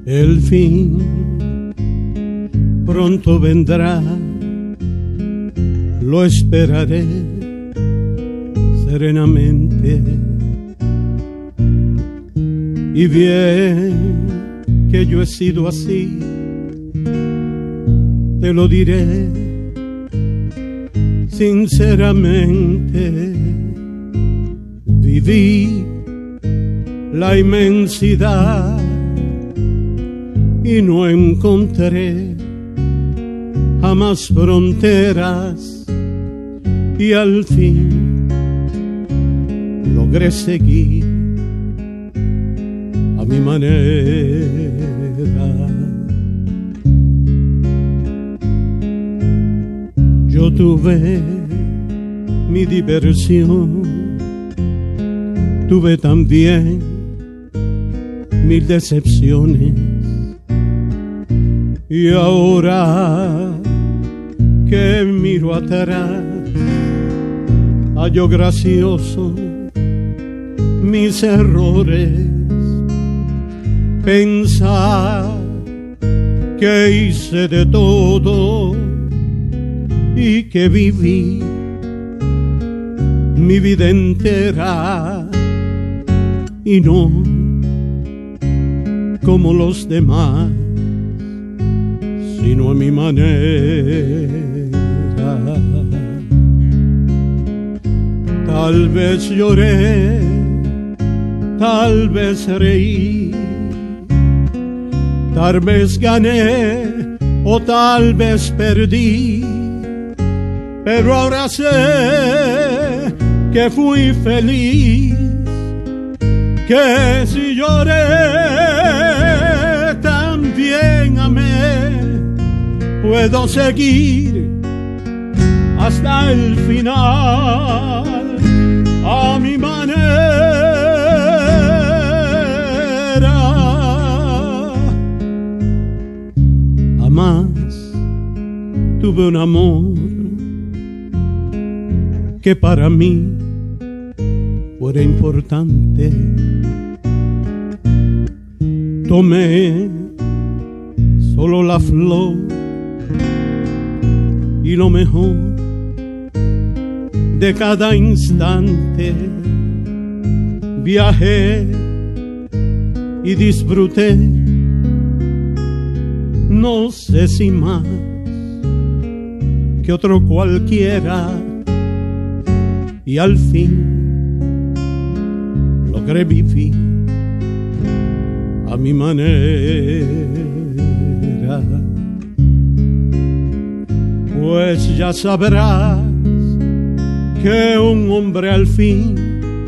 El fin pronto vendrá, lo esperaré serenamente. Y bien que yo he sido así, te lo diré sinceramente. Viví la inmensidad y no encontré jamás fronteras, y al fin logré seguir a mi manera. Yo tuve mi diversión, tuve también mil decepciones, y ahora que miro atrás, hallo gracioso mis errores. Pensar que hice de todo y que viví mi vida entera, y no como los demás, sino a mi manera. Tal vez lloré, tal vez reí, tal vez gané o tal vez perdí, pero ahora sé que fui feliz, que si lloré también amé. Puedo seguir hasta el final a mi manera. Jamás tuve un amor que para mí fuera importante. Tomé solo la flor y lo mejor de cada instante. Viajé y disfruté, no sé si más que otro cualquiera, y al fin logré vivir a mi manera. Pues ya sabrás que un hombre al fin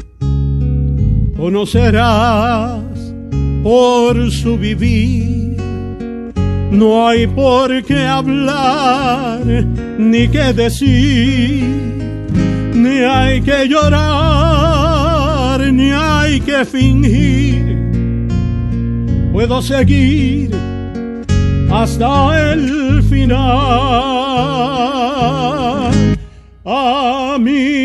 conocerás por su vivir. No hay por qué hablar ni qué decir, ni hay que llorar, ni hay que fingir. Puedo seguir hasta el final a mi